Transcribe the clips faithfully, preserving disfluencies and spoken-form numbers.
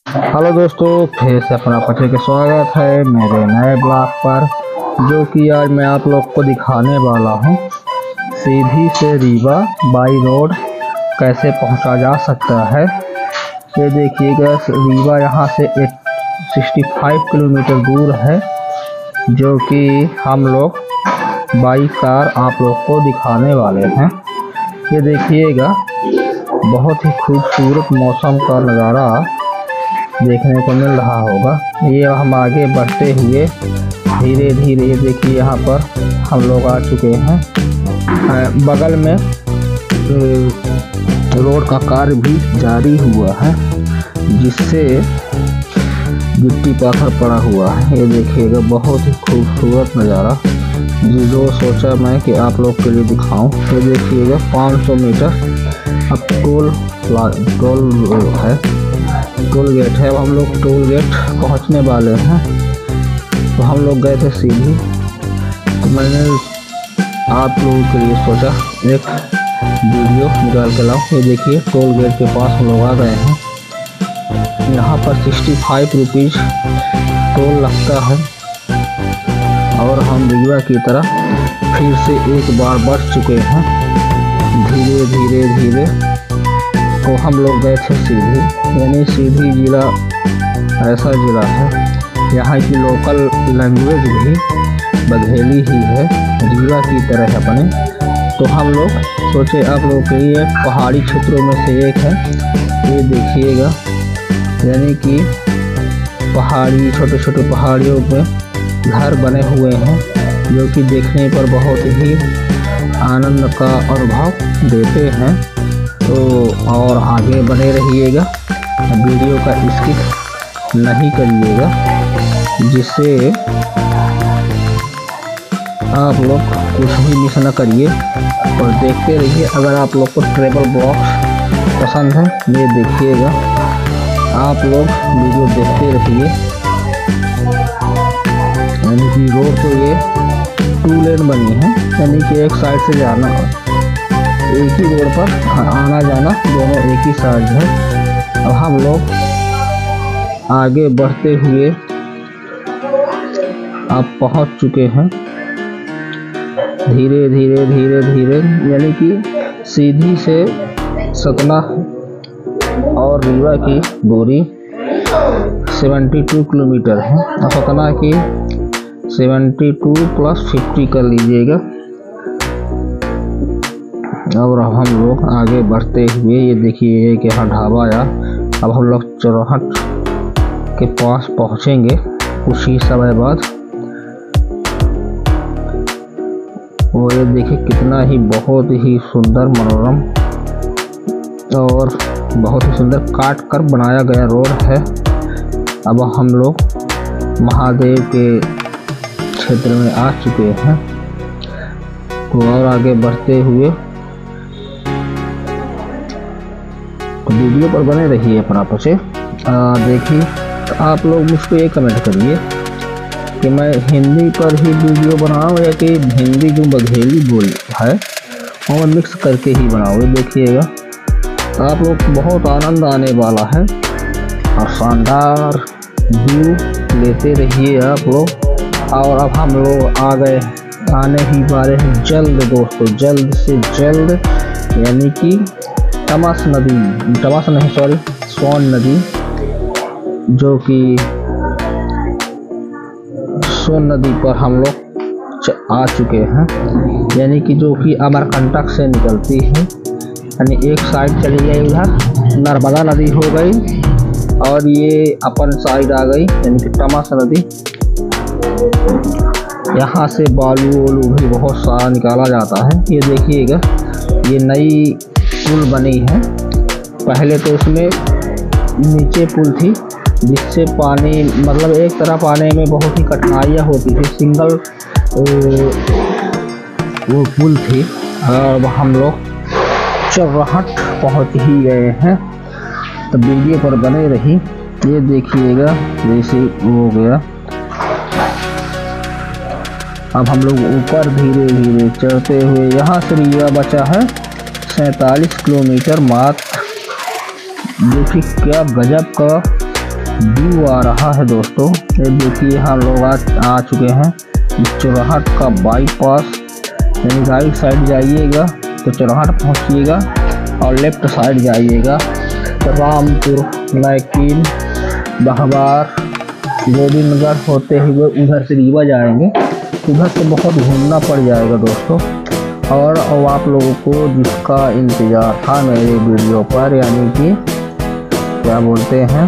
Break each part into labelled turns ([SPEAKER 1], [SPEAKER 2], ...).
[SPEAKER 1] Hello दोस्तों, फिर से अपना पते के स्वागत है मेरे नए ब्लॉग पर, जो कि आज मैं आप लोग को दिखाने वाला हूं सीधी से रीवा बाई रोड कैसे पहुंचा जा सकता है। ये देखिएगा, रीवा यहां से पैंसठ किलोमीटर दूर है, जो कि हम लोग बाई कार आप लोग को दिखाने वाले हैं। ये देखिएगा, बहुत ही खूबसूरत मौसम का नज़ारा देखने को मिल रहा होगा। ये हम आगे बढ़ते हुए धीरे धीरे, ये देखिए यहाँ पर हम लोग आ चुके हैं। बगल में रोड का कार्य भी जारी हुआ है, जिससे गिट्टी पाथर पड़ा हुआ है। ये देखिएगा, बहुत ही खूबसूरत नज़ारा जो सोचा मैं कि आप लोग के लिए दिखाऊं। ये देखिएगा, पाँच सौ मीटर अब टोल टोल है, टोल गेट है। अब हम लोग टोल गेट पहुंचने वाले हैं। तो हम लोग गए थे सीधी, तो मैंने आप लोगों के लिए सोचा एक वीडियो निकाल के लाऊं। ये देखिए, टोल गेट के पास हम लोग आ गए हैं। यहाँ पर पैंसठ रुपीज़ टोल लगता है, और हम रीवा की तरफ फिर से एक बार बढ़ चुके हैं। धीरे धीरे धीरे तो हम लोग गए थे सीधी, यानी सीधी ज़िला ऐसा ज़िला है, यहाँ की लोकल लैंग्वेज भी बघेली ही है, रीवा की तरह अपने। तो हम लोग सोचे आप लोगों के लिए पहाड़ी क्षेत्रों में से एक है। ये देखिएगा, यानी कि पहाड़ी, छोटे छोटे पहाड़ियों में घर बने हुए हैं, जो कि देखने पर बहुत ही आनंद का अनुभव देते हैं। तो और आगे बने रहिएगा, वीडियो का स्किप नहीं करिएगा, जिससे आप लोग कुछ भी मिस न करिए और देखते रहिए। अगर आप लोग को ट्रैवल ब्लॉग्स पसंद है, ये देखिएगा, आप लोग वीडियो देखते रहिए। यानी कि रोड तो ये टू लेन बनी है, यानी कि एक साइड से जाना, एक ही रोड पर आना जाना दोनों एक ही साइड है। अब हम लोग आगे बढ़ते हुए अब पहुंच चुके हैं, धीरे धीरे धीरे धीरे, यानी कि सीधी से सतना और रीवा की दूरी बहत्तर किलोमीटर है। और सतना की बहत्तर प्लस पचास कर लीजिएगा। और अब हम लोग आगे बढ़ते हुए, ये देखिए कि यहाँ ढाबा आया। अब हम लोग चौराहट के पास पहुँचेंगे कुछ ही समय बाद। और ये देखिए, कितना ही बहुत ही सुंदर, मनोरम और बहुत ही सुंदर काट कर बनाया गया रोड है। अब हम लोग महादेव के क्षेत्र में आ चुके हैं। तो और आगे बढ़ते हुए तो वीडियो पर बने रहिए अपना पचे। देखिए, आप लोग मुझको ये कमेंट करिए कि मैं हिंदी पर ही वीडियो बनाऊं या कि हिंदी जो बघेली बोल है और मिक्स करके ही बनाऊं। देखिएगा, आप लोग बहुत आनंद आने वाला है और शानदार व्यू लेते रहिए आप लोग। और अब हम लोग आ गए, आने ही वाले हैं जल्द दोस्तों, जल्द से जल्द, यानी कि तमस नदी, तमस नहीं सॉरी सोन नदी, जो कि सोन नदी पर हम लोग आ चुके हैं। यानी कि जो कि अमरकंटक से निकलती है, यानी एक साइड चली गई, उधर नर्मदा नदी हो गई, और ये अपन साइड आ गई, यानी कि तमस नदी। यहाँ से बालू वालू भी बहुत सारा निकाला जाता है। ये देखिएगा, ये नई पुल बनी है। पहले तो उसमें नीचे पुल थी, जिससे पानी, मतलब एक तरफ आने में बहुत ही कठिनाइयाँ होती थी, सिंगल वो पुल थी। अब हम लोग चौराहट पहुँच ही गए हैं, तो वीडियो पर बने रही। ये देखिएगा, जैसे हो गया। अब हम लोग ऊपर धीरे धीरे चढ़ते हुए, यहाँ से रीवा बचा है सैंतालीस किलोमीटर मात्र, जो कि क्या गजब का व्यू आ रहा है दोस्तों। ये देखिए हम लोग आ, आ चुके हैं चौराहट का बाईपास, यानी राइट साइड जाइएगा तो चौराहट पहुंचिएगा और लेफ्ट साइड जाइएगा तो रामपुर, लैकिन, बहबार, गोविंदनगर होते हुए उधर से रीवा जाएंगे। उधर से बहुत घूमना पड़ जाएगा दोस्तों। और अब आप लोगों को जिसका इंतज़ार था मेरे वीडियो पर, यानी कि क्या बोलते हैं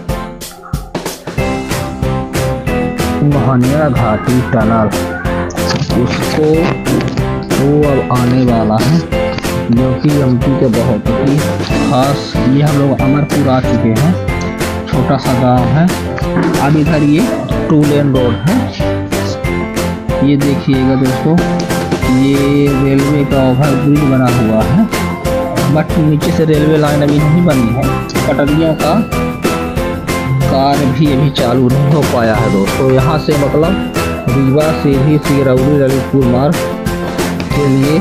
[SPEAKER 1] मोहनिया घाटी टनल, उसको वो अब आने वाला है, जो कि एमपी के बहुत ही खास। ये हम लोग अमरपुर आ चुके हैं, छोटा सा गांव है। अब इधर ये टू लेन रोड है। ये देखिएगा दोस्तों, ये रेलवे का ओवर ब्रिज बना हुआ है, बट नीचे से रेलवे लाइन अभी नहीं बनी है। पटरियों का कार्य भी अभी चालू नहीं हो पाया है दोस्तों। यहाँ से मतलब रीवा से भी सिरौली ललितपुर मार्ग के लिए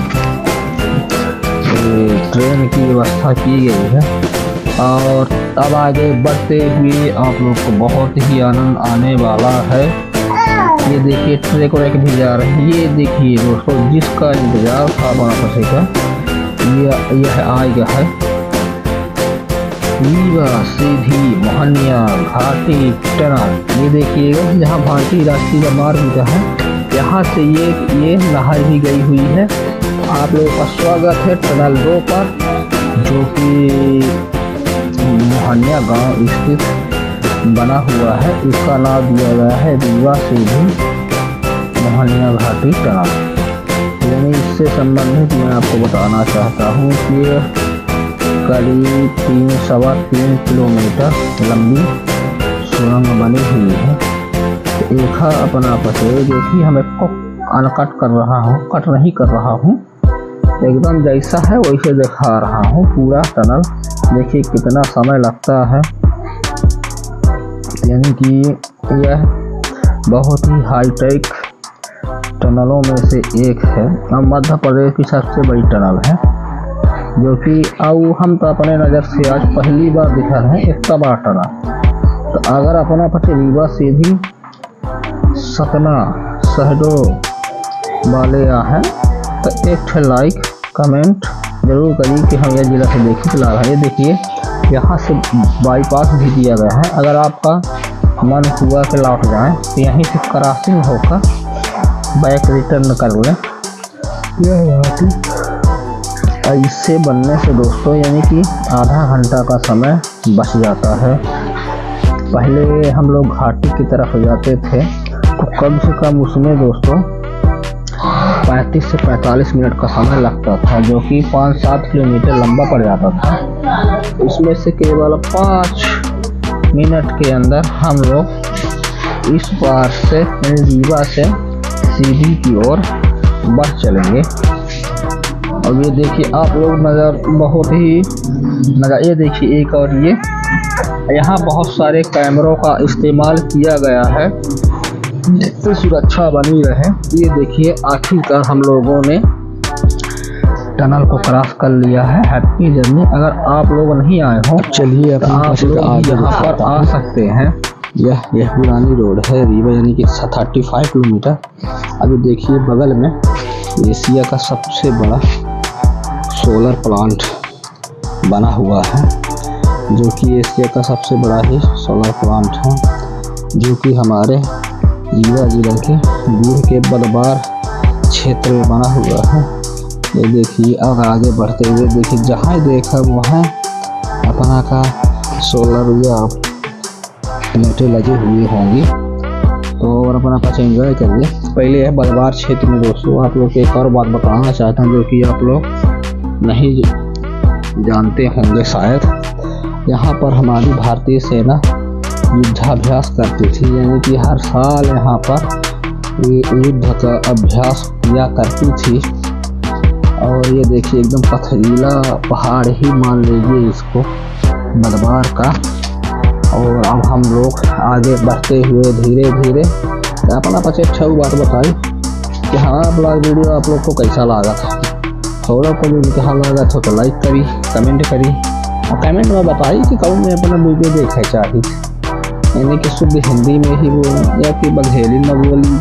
[SPEAKER 1] ट्रेन की व्यवस्था की गई है। और अब आगे बढ़ते हुए आप लोग को बहुत ही आनंद आने वाला है। ये देखिए ट्रैक व्रैक भी जा रही है। ये देखिए दोस्तों, जिसका इंतजार था बनारस का, यह यह आ गया है। रीवा सीधी मोहनिया घाटी टनल। ये देखिएगा यहाँ भारतीय राष्ट्रीय मार्ग है, यहाँ से ये ये नहर भी गई हुई है। आप लोगों का स्वागत है टनल दो पर, जो कि मोहनिया गांव स्थित बना हुआ है। इसका नाम दिया गया है रीवा सीधी मोहनिया घाटी टनल। यानी इससे संबंधित मैं आपको बताना चाहता हूँ कि करीब तीन सवा तीन किलोमीटर लंबी सुरंग बनी हुई है। एक अपना पसे देखिए, हमें को अनकट कर रहा हूँ, कट नहीं कर रहा हूँ, एकदम जैसा है वैसे दिखा रहा हूँ। पूरा टनल देखिए कितना समय लगता है, यानी कि यह बहुत ही हाईटेक टनलों में से एक है और मध्य प्रदेश की सबसे बड़ी टनल है, जो कि अब हम तो अपने नज़र से आज पहली बार दिखा है इतना बड़ा टनल। तो अगर अपना पटे रीवा सीधी सतना शहडोल वाले हैं तो एक ठे लाइक कमेंट जरूर करिए कि हम यह जिला से देखिए चला रहा है। ये देखिए यहाँ से बाईपास भी दिया गया है। अगर आपका मन हुआ कि लौट जाएं तो यहीं से क्रॉसिंग होकर बैक रिटर्न कर लें। यह घाटी इससे बनने से दोस्तों, यानी कि आधा घंटा का समय बच जाता है। पहले हम लोग घाटी की तरफ जाते थे तो कम से कम उसमें दोस्तों पैंतीस से पैंतालीस मिनट का समय लगता था, जो कि पाँच सात किलोमीटर लंबा पड़ जाता था। उसमें से केवल पाँच मिनट के अंदर हम लोग इस पार से रीवा से सीधी की ओर बढ़ चलेंगे। और ये देखिए आप लोग नज़र बहुत ही नज़र, ये देखिए एक और ये यहाँ बहुत सारे कैमरों का इस्तेमाल किया गया है जिससे सुरक्षा बनी रहे। ये देखिए आखिरकार हम लोगों ने टनल को क्रॉस कर लिया है। Happy journey. अगर आप लोग नहीं आए हो चलिए तो आप लोग यहाँ पर आ सकते हैं। यह यह पुरानी रोड है रीवा, यानी कि पैंतीस किलोमीटर। अभी देखिए बगल में एशिया का सबसे बड़ा सोलर प्लांट बना हुआ है, जो कि एशिया का सबसे बड़ा ही सोलर प्लांट है, जो कि हमारे रीवा जिला के दूर के बदबार क्षेत्र में बना हुआ है। ये देखिए अब आगे बढ़ते हुए देखिए जहाँ देखा वहाँ अपना का सोलर या प्लेटें लगी हुई होंगी। तो और अपना पास एंजॉय करिए। पहले है बदबार क्षेत्र में दोस्तों आप लोग को एक और बात बताना चाहता हूँ, जो कि आप लोग नहीं जानते होंगे शायद। यहाँ पर हमारी भारतीय सेना युद्धाभ्यास करती थी, यानी कि हर साल यहाँ पर युद्ध का अभ्यास किया करती थी। और ये देखिए एकदम पथरीला पहाड़ ही मान लीजिए इसको बदबार का। और अब हम लोग आगे बढ़ते हुए धीरे धीरे अपना पचे अच्छा बात बताई कि हमारा ब्लॉग वीडियो आप लोग को कैसा लगा था। थोड़ा को भी क्या लगा था तो लाइक करी, कमेंट करी और कमेंट में बताई कि कौन मैं अपना वीडियो देखा चाहिए। यानी कि शुद्ध हिंदी में ही बोली या फिर बघेली न बोली,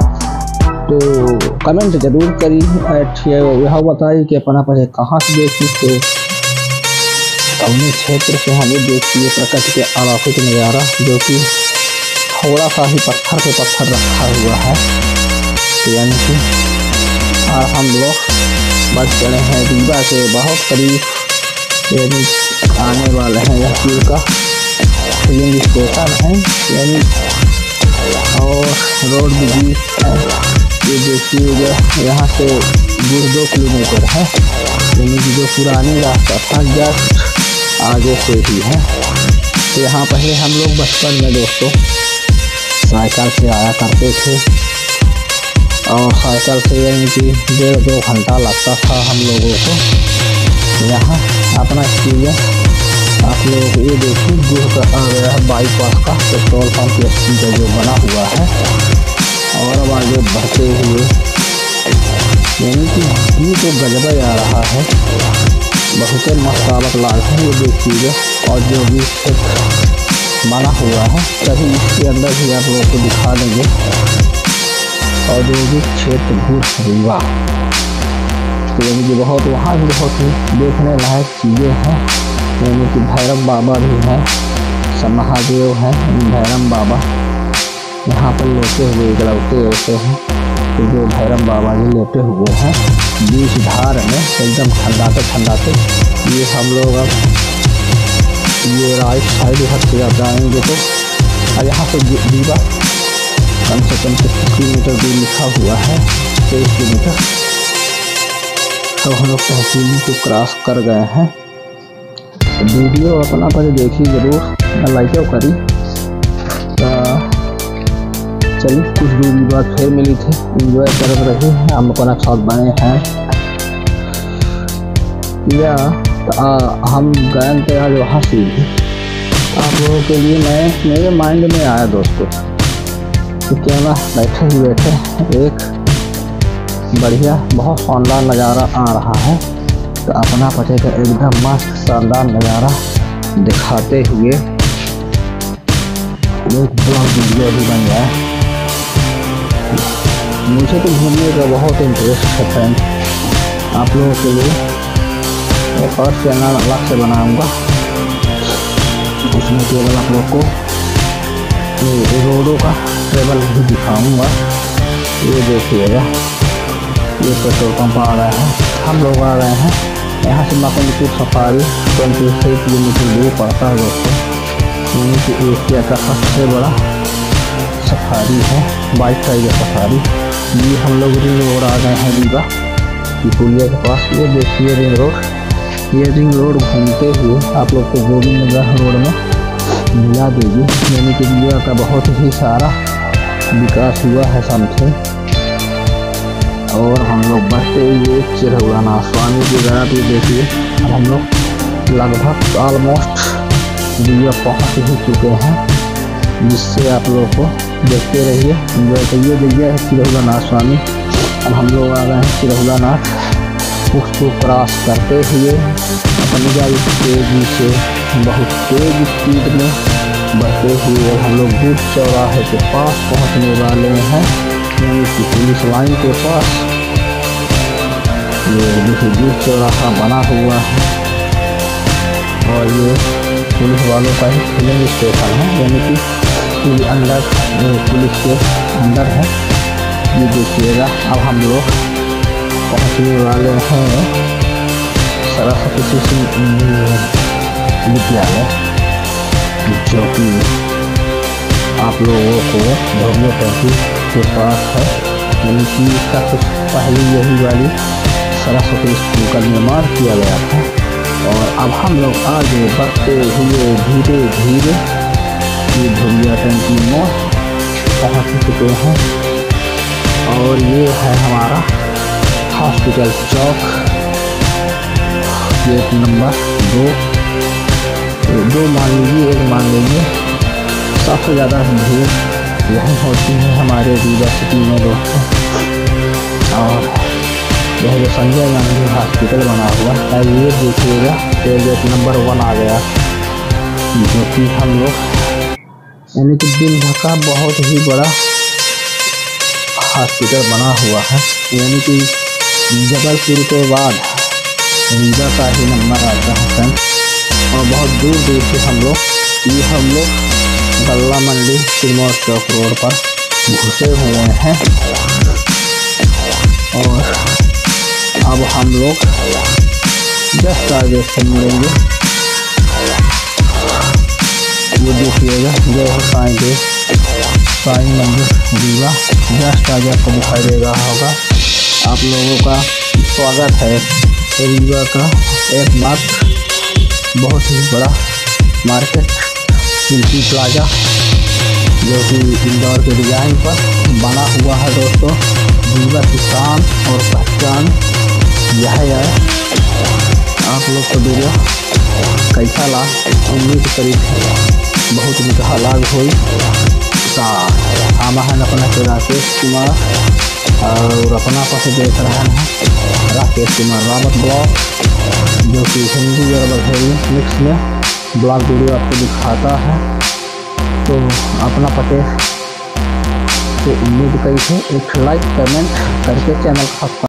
[SPEAKER 1] तो कमेंट जरूर करी। यह बताइए कि अपना पहले कहाँ से देखी थे, अपने क्षेत्र से हमें देखिए प्रकृति के अलौकिक नज़ारा, जो कि थोड़ा सा ही पत्थर पे पत्थर रखा हुआ है। यानी कि और हम लोग बच चले हैं रीवा के बहुत करीब, यानी आने वाले हैं। यह चीज का फिलिंग स्टेशन है, यानी और रोड भी है। ये देखिएगा यहाँ से डेढ़ दो किलोमीटर है, यानी कि जो पुरानी रास्ता था जस्ट आगे से ही है। तो यहाँ पहले हम लोग बचपन में दोस्तों साइकिल से आया करते थे, और साइकिल से यानी कि डेढ़ दो घंटा लगता था हम लोगों को यहाँ अपना एक्सपीरियंस आप लोग ये देखिए। दूर का आ गया है बाईपास का पेट्रोल पंप का जो बना हुआ है, और अब आगे बढ़ते हुए यानी कि ये तो गजबा आ रहा है, बहुत मसावत लाग है। ये देखिएगा और जो भी क्षेत्र बना हुआ है तभी इसके अंदर भी आप लोगों को दिखा देंगे। औद्योगिक क्षेत्र भूत रीवा, तो यानी कि बहुत वहाँ भी बहुत ही देखने लायक चीज़ें हैं। यानी कि भैरव बाबा भी हैं, सब महादेव हैं, भैरव बाबा यहाँ पर लेटे हुए इकलौते ऐसे हैं, तो जो भैरव बाबा जी लेटे हुए हैं बीच धार में एकदम ठंडाते ठंडाते। ये हम लोग अब ये राइट साइड इधर से आप जाएंगे तो और यहाँ से रीवा कम से कम पच्चीस किलोमीटर दूर लिखा हुआ है, तेईस किलोमीटर। तो हम लोग तहसील को क्रॉस कर गए हैं। वीडियो अपना पर देखिए जरूर, लाइक करी। चलिए कुछ दूरी बाद फिर मिली थी, इंजॉय कर रहे हैं हम अपना साथ बने हैं। या आ, हम गए थे आज वहाँ से आप लोगों के लिए मैं मेरे माइंड में आया दोस्तों कि क्यों ना बैठे ही बैठे एक बढ़िया बहुत शानदार नज़ारा आ रहा है, तो अपना पते का एकदम मस्त शानदार नज़ारा दिखाते हुए एक ब्लॉग वीडियो भी बन गया। मुझे तो घूमने का बहुत इंटरेस्ट है फ्रेंड, आप लोगों के लिए एक और चैनल अलग से बनाऊंगा, उसमें केवल आप लोग को रोडों का ट्रेवल भी दिखाऊंगा। ये देखिएगा ये पेट्रोल पंप आ रहा है, हम लोग आ रहे हैं यहाँ से Mukundpur safari twenty three kilometre दूर पड़ता है दोस्तों, यानी कि एशिया का सबसे बड़ा सफारी है बाइक का ये सफारी। ये हम लोग रिंग रोड आ गए हैं रीवा की पुलिया के पास। ये देखिए रिंग रोड, ये रिंग रोड घूमते हुए आप लोग को गोविंदनगर रोड में मिला देगी, यानी कि रीवा का बहुत ही सारा विकास हुआ है समथिंग। और हम लोग बढ़ते हुए चिरहुआना स्वामी की जगह पे देखिए, अब हम लोग लगभग ऑलमोस्ट रीवा पहुँच ही चुके हैं, जिससे आप लोग को देखते रहिए एंजॉय करिए। देखिए चिरहुआनाथ स्वामी, अब हम लोग आ गए हैं चिरहुआनाथ। उसको क्रॉस करते हुए अपनी गाड़ी तेजी से बहुत तेज स्पीड में बढ़ते हुए हम लोग दूध चौराहे के पास पहुंचने वाले हैं, यानी कि पुलिस लाइन के पास। ये देखिए दूध चौराहा बना हुआ है, और ये पुलिस वालों का ही फिलिंग स्टेशन है, यानी कि अंदर पुलिस के अंदर है। ये देखिएगा अब हम लोग पहुँचने वाले हैं सरस्वती शिशु विद्यालय, जो कि आप लोगों को भव्य टैंकी के पास है, यानी कि इसका कुछ पहले यही वाली सरस्वती स्कूल का निर्माण किया गया था। और अब हम लोग आगे बढ़ते हुए धीरे धीरे ये भव्य टैंकी में पहुँच चुके हैं, और ये है हमारा हॉस्पिटल चौक, गेट नंबर दो दो मान लीजिए एक मान लीजिए। सबसे ज़्यादा भीड़ यही होती है हमारे रीवा सिटी में दोस्तों। और यह जो संजय गांधी हॉस्पिटल बना हुआ है, ये देखिएगा गेट नंबर वन आ गया, जो कि हम लोग यानी कि दिल्ली का बहुत ही बड़ा हॉस्पिटल बना हुआ है। यानी कि जबलपुर के बाद रीवा का ही नंबर आता है फ्रेंड्स। और बहुत दूर दूर से हम लोग ये हम लोग गल्ला मंडी सिरमौर चौक रोड पर घुसे हुए हैं। और अब हम लोग जस्ट आगे से मिलेंगे। ये देखिएगा जय हो साईं देव साईं मंदिर रीवा, जस्ट आगे आपको दिखाई दे रहा होगा। आप लोगों का स्वागत है रीवा का एकमात्र बहुत ही बड़ा मार्केट शिल्पी प्लाजा, जो कि इंदौर के डिजाइन पर बना हुआ है। दोस्तों, रीवा की शान और पहचान यह है। आप लोग को वीडियो कैसा ला उम्मीद करी बहुत निकाह लाभ हो। हम हैं अपना के राकेश कुमार और अपना पास देख रहे हैं राकेश कुमार रावत ब्लॉग, जो कि हिंदी और बघेली मिक्स में ब्लॉग वीडियो आपको दिखाता है। तो अपना पते से उम्मीद करी है एक लाइक कमेंट करके चैनल का